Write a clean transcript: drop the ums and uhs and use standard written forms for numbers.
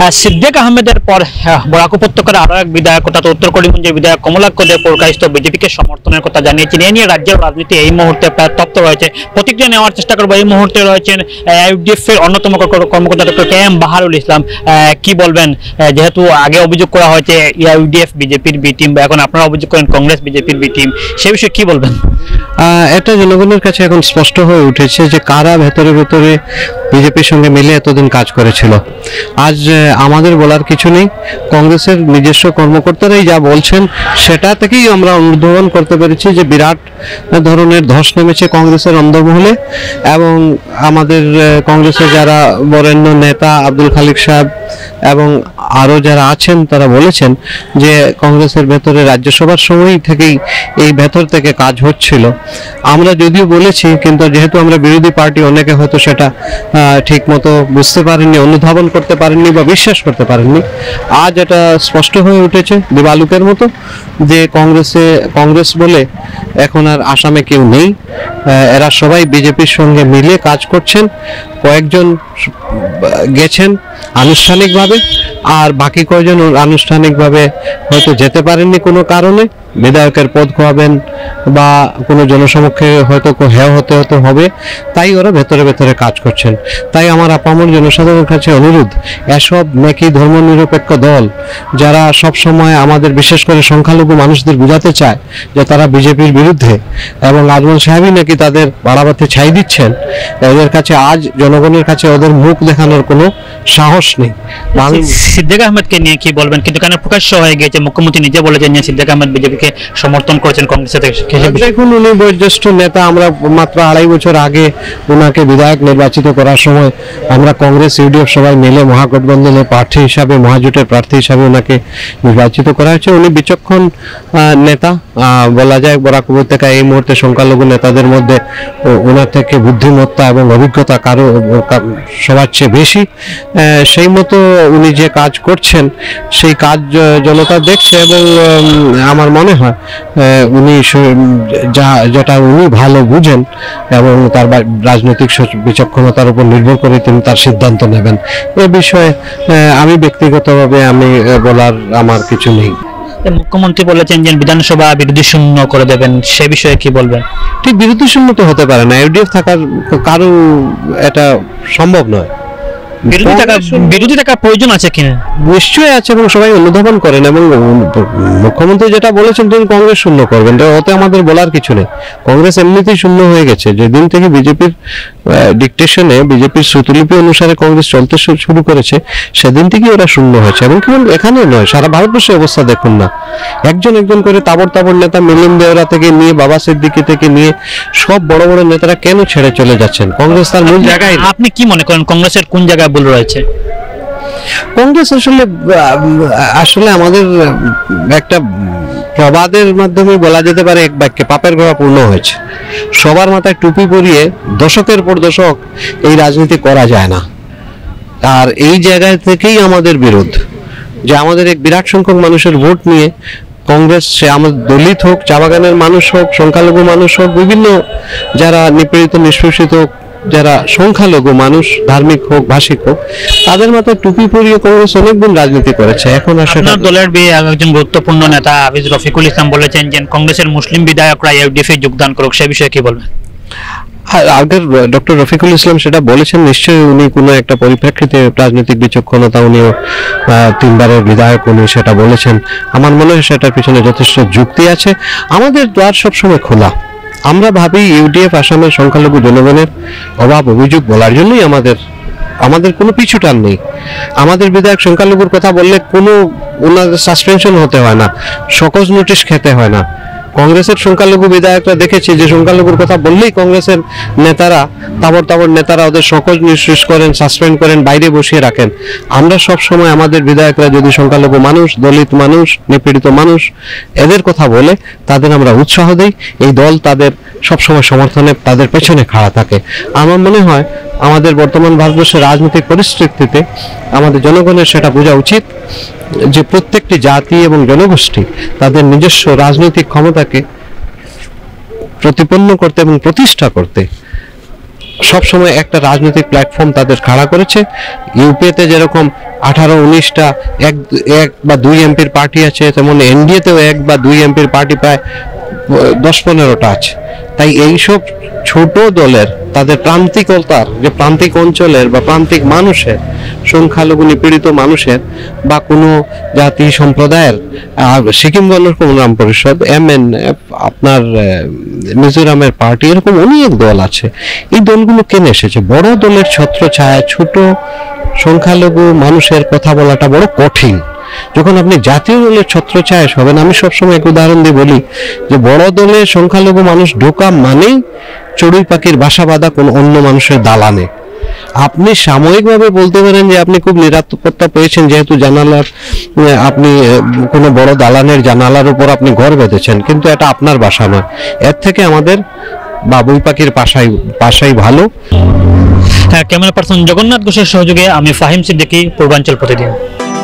সিদ্দিক আহমেদের পর বরাক উপত্যকার আরো এক বিধায়ক অর্থাৎ উত্তর করিমগঞ্জের বিধায়ক কমলাক্ষ দে প্রকাশিত বিজেপিকে সমর্থনের কথা জানিয়েছেন। এ নিয়ে রাজ্যের রাজনীতি এই মুহূর্তে প্রায় তপ্ত রয়েছে। প্রতিক্রিয়া নেওয়ার চেষ্টা করবো। এই মুহূর্তে রয়েছেন ইউডিএফ এর অন্যতম কর্মকর্তা doctor K M Baharul Islam. কি বলবেন, যেহেতু আগে অভিযোগ করা হয়েছে ইউডিএফ বিজেপির বি টিম, এখন আপনারা অভিযোগ করেন কংগ্রেস বিজেপির বি টিম, সে বিষয়ে কি বলবেন? এটা জনগণের কাছে এখন স্পষ্ট হয়ে উঠেছে যে কারা ভেতরে ভেতরে বিজেপির সঙ্গে মিলে এতদিন কাজ করেছিল। আজ আমাদের বলার কিছু নেই, কংগ্রেসের নিজস্ব কর্মকর্তারাই যা বলছেন সেটা থেকেই আমরা অনুধাবন করতে পেরেছি যে বিরাট ধরনের ধস নেমেছে কংগ্রেসের অন্দরমহলে। এবং আমাদের কংগ্রেসের যারা বরেণ্য নেতা আব্দুল খালিক সাহেব এবং আরও যারা আছেন তারা বলেছেন যে কংগ্রেসের ভেতরে রাজ্যসভার সময় থেকেই এই ভেতর থেকে কাজ হচ্ছিল। আমরা যদিও বলেছি, কিন্তু যেহেতু আমরা বিরোধী পার্টি, অনেকে হয়তো সেটা ঠিক মতো বুঝতে পারেননি, অনুধাবন করতে পারেননি বা বিশ্বাস করতে পারেননি। আজ এটা স্পষ্ট হয়ে উঠেছে দিবালুকের মতো যে কংগ্রেস বলে এখন আর আসামে কেউ নেই। এরা সবাই বিজেপির সঙ্গে মিলে কাজ করছেন। কয়েকজন গেছেন আনুষ্ঠানিকভাবে, আর বাকি কয়েকজন আনুষ্ঠানিকভাবে হয়তো যেতে পারেননি কোনো কারণে, বিধায়কের পদ খোয়াবেন বা কোনো জনসমক্ষে হয়তো হেয় হতে হবে, তাই ওরা ভেতরে ভেতরে কাজ করছেন। তাই আমার আপামর জনসাধারণের কাছে অনুরোধ, এসব নাকি ধর্মনিরপেক্ষ দল যারা সব সময় আমাদের বিশেষ করে সংখ্যালঘু মানুষদের বোঝাতে চায় যে তারা বিজেপির বিরুদ্ধে, এবং আজমল সাহেবই নাকি তাদের বাড়াবাতে ছাই দিচ্ছেন, এদের কাছে আজ জনগণের কাছে ওদের মুখ দেখানোর কোনো সাহস নেই। সিদ্দিক আহমেদকে নিয়ে কি বলবেন? কিন্তু কেন প্রকাশ্য হয়ে গিয়েছে, মুখ্যমন্ত্রী নিজে বলেছেন যে সিদ্দিক আহমেদ বিজেপিকে সমর্থন করেছেন কংগ্রেসের থেকে। দেখুন, উনি বয়োজ্যেষ্ঠ নেতা। আমরা মাত্র 2.5 বছর আগে ওনাকে বিধায়ক নির্বাচিত করার সময় আমরা কংগ্রেস ইউডিএফ সবাই মিলে মহাগঠবন্ধনের প্রার্থী হিসাবে, মহাজোটের প্রার্থী হিসাবে ওনাকে নির্বাচিত করা হয়েছে। উনি বিচক্ষণ নেতা বলা যায়। বরাক উপত্যকায় এই মুহূর্তে সংখ্যালঘু নেতাদের মধ্যে ওনার থেকে বুদ্ধিমত্তা এবং অভিজ্ঞতা কারো সবার চেয়ে বেশি। সেই মতো উনি যে কাজ করছেন সেই কাজ জনতা দেখছে, এবং আমার মনে হয় উনি যেটা উনি ভালো বুঝেন এবং তার রাজনৈতিক বিচক্ষণতার উপর নির্ভর করে তিনি তার সিদ্ধান্ত নেবেন। এ বিষয়ে আমি ব্যক্তিগতভাবে বলার আমার কিছু নেই। মুখ্যমন্ত্রী বলেছেন যে বিধানসভা বিরোধী শূন্য করে দেবেন, সে বিষয়ে কি বলবেন? ঠিক বিরোধী শূন্য তো হতে পারে না, ইউডিএফ থাকার কারো এটা সম্ভব নয়। বিরোধী থাকার প্রয়োজন আছে কিনা? নিশ্চয়ই আছে, এবং সবাই অনুধাবন করেন। এবং মুখ্যমন্ত্রী যেটা বলেছেন তিনি কংগ্রেস শূন্য করবেন, ওতে আমাদের বলার কিছু নেই। কংগ্রেস এমনিতেই শূন্য হয়ে গেছে। যেদিন থেকে বিজেপির ডিকটেশনে, বিজেপির শ্রুতলিপি অনুসারে কংগ্রেস চলতে শুরু করেছে, সেদিন থেকেই ওরা শূন্য হয়েছে। এবং কেবল এখানে নয়, সারা ভারতবর্ষের অবস্থা দেখুন না। একজন করে তাবড় নেতা, মিলিন্দ দেওরা থেকে নিয়ে বাবা সিদ্দিকী থেকে নিয়ে সব বড় বড় নেতারা কেন ছেড়ে চলে যাচ্ছেন? কংগ্রেস তার মূল জায়গায়। আপনি কি মনে করেন কংগ্রেসের কোন জায়গায় ভুল রয়েছে? কংগ্রেস আসলে আমাদের একটা প্রবাদের মাধ্যমে বলা যেতে পারে এক বাক্যে, পাপের ঘোড়া পূর্ণ হয়েছে। সবার মাথায় টুপি পরিয়ে দশকের পর দশক এই রাজনীতি করা যায় না। আর এই জায়গায় থেকেই আমাদের বিরোধ, যে আমাদের এক বিরাট সংখ্যক মানুষের ভোট নিয়ে কংগ্রেস, সে আমাদের দলিত হোক, চা বাগানের মানুষ হোক, সংখ্যালঘু মানুষ হোক, বিভিন্ন যারা নিপীড়িত নিষ্পেষিত যারা সংখ্যালঘু মানুষ, ধার্মিক হোক, ভাষিক হোক, তাদের মাথায় টুপি পরিয়ে কংগ্রেস অনেকদিন রাজনীতি করেছে। এখন আপনার দলের একজন গুরুত্বপূর্ণ নেতা হাফিজ রফিকুল ইসলাম বলেছেন যে কংগ্রেসের মুসলিম বিধায়করা ইউডিএফে যোগদান করুক, সে বিষয়ে কি বলবেন? আগের ডক্টর রফিকুল ইসলাম সেটা বলেছেন, নিশ্চয়ই উনি কোনো একটা পরিপ্রেক্ষিতে রাজনৈতিক বিচক্ষণতা, উনিও 3 বারের বিধায়ক, উনি সেটা বলেছেন। আমার মনে হয় সেটার পিছনে যথেষ্ট যুক্তি আছে। আমাদের দ্বার সবসময় খোলা। আমরা ভাবি ইউডিএফ আসামের সংখ্যালঘু জনগণের অভাব অভিযোগ বলার জন্যই আমাদের কোনো পিছুটান নেই। আমাদের বিধায়ক সংখ্যালঘুর কথা বললে কোনো ওনাদের সাসপেনশন হতে হয় না, সকজ নোটিশ খেতে হয় না। কংগ্রেসের সংখ্যালঘু বিধায়করা দেখেছি যে সংখ্যালঘুর কথা বললেই কংগ্রেসের নেতারা, তাবড় নেতারা ওদের সকজ নিঃশেষ করেন, সাসপেন্ড করেন, বাইরে বসিয়ে রাখেন। আমরা সব সময় আমাদের বিধায়করা যদি সংখ্যালঘু মানুষ, দলিত মানুষ, নিপীড়িত মানুষ এদের কথা বলে তাদের আমরা উৎসাহ দিই। এই দল তাদের সবসময় সমর্থনে, তাদের পেছনে খাড়া থাকে। আমার মনে হয় আমাদের বর্তমান ভারতবর্ষের রাজনৈতিক পরিস্থিতিতে আমাদের জনগণের সেটা বোঝা উচিত যে প্রত্যেকটি জাতি এবং জনগোষ্ঠী তাদের নিজস্ব রাজনৈতিক ক্ষমতাকে প্রতিপন্ন করতে এবং প্রতিষ্ঠা করতে সবসময় একটা রাজনৈতিক প্ল্যাটফর্ম তাদের খাড়া করেছে। ইউপিতে যেরকম 18-19টা এক বা দুই এমপির পার্টি আছে, তেমন এনডিএতেও 1 বা 2 এমপির পার্টি প্রায় 10-15টা আছে। তাই এইসব ছোট দলের তাদের প্রান্তিকতার, যে প্রান্তিক অঞ্চলের বা প্রান্তিক মানুষের, সংখ্যালঘু নিপীড়িত মানুষের বা কোনো জাতি সম্প্রদায়ের, সিকিম গণ কল্যাণ পরিষদ, MNF, আপনার মিজোরামের পার্টি, এরকম অনেক দল আছে। এই দলগুলো কেন এসেছে? বড় দলের ছত্রছায়া ছোট সংখ্যালঘু মানুষের কথা বলাটা বড় কঠিন। যখন আপনি জাতীয় দলের ছত্রছায়া হবেন, আমি সবসময় এক উদাহরণ দিয়ে বলি যে বড় দলে সংখ্যালঘু মানুষ ঢোকা মানেই চড়ুই পাখির বাসা বাঁধা কোনো অন্য মানুষের দালানে। আপনি সাময়িকভাবে বলতে পারেন যে আপনি খুব নিরাপত্তা পেয়েছেন, যেহেতু জানালার আপনি কোনো বড় দালানের জানালার উপর আপনি ঘর বেঁধেছেন, কিন্তু এটা আপনার বাসা নয়। এর থেকে আমাদের বাবুই পাখির বাসাই ভালো। ক্যামেরা পার্সন জগন্নাথ ঘোষের সহযোগে আমি ফাহিম সিদ্দিকী, পূর্বাঞ্চল প্রতিদিন।